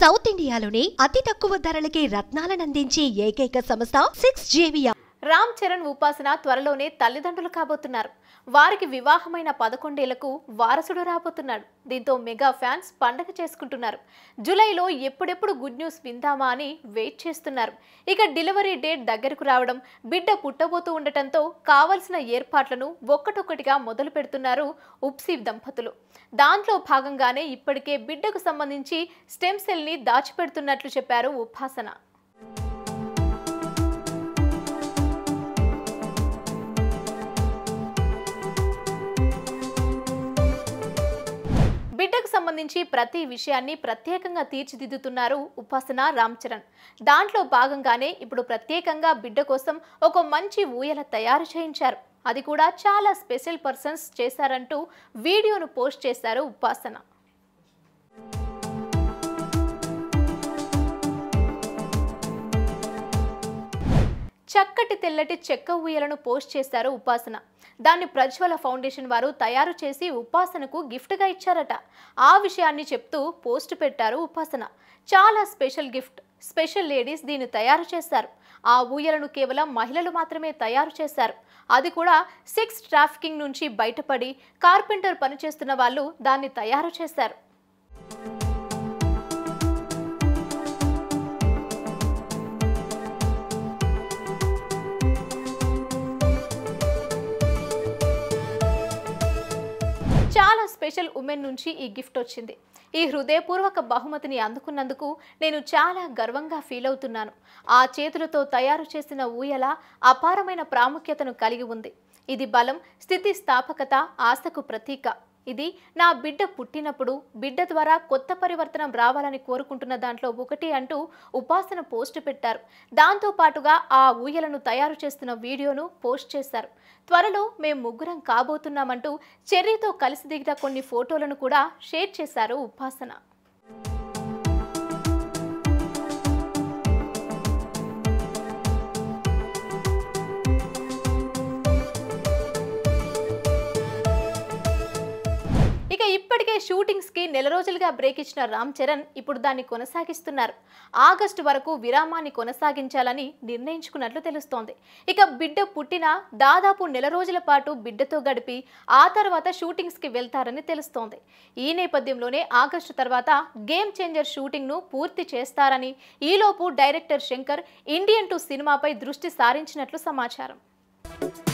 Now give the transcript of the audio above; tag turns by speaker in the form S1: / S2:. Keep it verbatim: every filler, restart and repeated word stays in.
S1: South ఇండియాలోనే అతి తక్కువ ధరలకి రత్నాలను అందించే ఏకైక సంస్థ సిక్స్ జేవియా.
S2: రామ్ చరణ్ ఉపాసన త్వరలోనే తల్లిదండ్రులు కాబోతున్నారు. వారికి వివాహమైన పదకొండేళ్లకు వారసుడు రాబోతున్నాడు. దీంతో మెగా ఫ్యాన్స్ పండగ చేసుకుంటున్నారు. జూలైలో ఎప్పుడెప్పుడు గుడ్ న్యూస్ విందామా అని వెయిట్ చేస్తున్నారు. ఇక డెలివరీ డేట్ దగ్గరకు రావడం, బిడ్డ పుట్టబోతూ ఉండటంతో కావలసిన ఏర్పాట్లను ఒక్కటొక్కటిగా మొదలు పెడుతున్నారు ఉప్సీ దంపతులు. దాంట్లో భాగంగానే ఇప్పటికే బిడ్డకు సంబంధించి స్టెమ్ సెల్ ని దాచిపెడుతున్నట్లు చెప్పారు ఉపాసన. బిడ్డకు సంబంధించి ప్రతి విషయాన్ని ప్రత్యేకంగా తీర్చిదిద్దుతున్నారు ఉపాసన, రామ్ చరణ్. దాంట్లో భాగంగానే ఇప్పుడు ప్రత్యేకంగా బిడ్డ కోసం ఒక మంచి ఊయల తయారు చేయించారు. అది కూడా చాలా స్పెషల్ పర్సన్స్ చేశారంటూ వీడియోను పోస్ట్ చేశారు ఉపాసన. చక్కటి తెల్లటి చెక్క ఊయలను పోస్ట్ చేశారు ఉపాసన. దాన్ని ప్రజ్వల ఫౌండేషన్ వారు తయారు చేసి ఉపాసనకు గిఫ్ట్గా ఇచ్చారట. ఆ విషయాన్ని చెప్తూ పోస్ట్ పెట్టారు ఉపాసన. చాలా స్పెషల్ గిఫ్ట్, స్పెషల్ లేడీస్ దీన్ని తయారు చేశారు. ఆ ఊయలను కేవలం మహిళలు మాత్రమే తయారు చేశారు. అది కూడా సెక్స్ ట్రాఫికింగ్ నుంచి బయటపడి కార్పెంటర్ పనిచేస్తున్న వాళ్ళు దాన్ని తయారు చేశారు. చాలా స్పెషల్ ఉమెన్ నుంచి ఈ గిఫ్ట్ వచ్చింది. ఈ హృదయపూర్వక బహుమతిని అందుకున్నందుకు నేను చాలా గర్వంగా ఫీల్ అవుతున్నాను. ఆ చేతులతో తయారు చేసిన ఊయల అపారమైన ప్రాముఖ్యతను కలిగి ఉంది. ఇది బలం, స్థితిస్థాపకత, ఆశకు ప్రతీక. ఇది నా బిడ్డ పుట్టినప్పుడు బిడ్డ ద్వారా కొత్త పరివర్తనం రావాలని కోరుకుంటున్న దాంట్లో ఒకటి అంటూ ఉపాసన పోస్ట్ పెట్టారు. దాంతో పాటుగా ఆ ఊయలను తయారు చేస్తున్న వీడియోను పోస్ట్ చేశారు. త్వరలో మేము ముగ్గురం కాబోతున్నామంటూ చెర్రీతో కలిసి దిగిన కొన్ని ఫోటోలను కూడా షేర్ చేశారు ఉపాసన. ఇక ఇప్పటికే షూటింగ్స్ కి నెల రోజులుగా బ్రేక్ ఇచ్చిన రామ్ చరణ్ ఇప్పుడు దాన్ని కొనసాగిస్తున్నారు. ఆగస్టు వరకు విరామాన్ని కొనసాగించాలని నిర్ణయించుకున్నట్లు తెలుస్తోంది. ఇక బిడ్డ పుట్టిన దాదాపు నెల రోజుల పాటు బిడ్డతో గడిపి ఆ తర్వాత షూటింగ్స్ కి వెళ్తారని తెలుస్తోంది. ఈ నేపథ్యంలోనే ఆగస్టు తర్వాత గేమ్ చేంజర్ షూటింగ్ ను పూర్తి చేస్తారని, ఈలోపు డైరెక్టర్ శంకర్ ఇండియన్ టూ సినిమాపై దృష్టి సారించినట్లు సమాచారం.